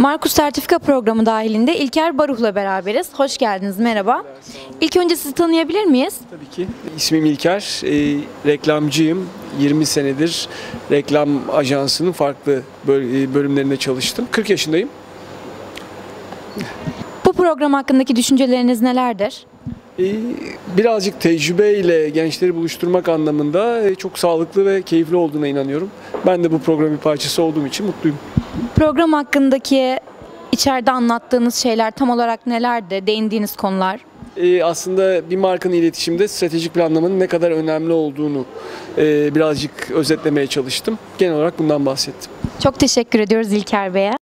Markus Sertifika Programı dahilinde İlker Baruh'la beraberiz. Hoş geldiniz, merhaba. İlk önce sizi tanıyabilir miyiz? Tabii ki. İsmim İlker, reklamcıyım. 20 senedir reklam ajansının farklı bölümlerinde çalıştım. 40 yaşındayım. Bu program hakkındaki düşünceleriniz nelerdir? Birazcık tecrübeyle gençleri buluşturmak anlamında çok sağlıklı ve keyifli olduğuna inanıyorum. Ben de bu programın bir parçası olduğum için mutluyum. Program hakkındaki içeride anlattığınız şeyler tam olarak nelerdi, değindiğiniz konular? Aslında bir markanın iletişimde stratejik planlamanın ne kadar önemli olduğunu birazcık özetlemeye çalıştım. Genel olarak bundan bahsettim. Çok teşekkür ediyoruz İlker Bey'e.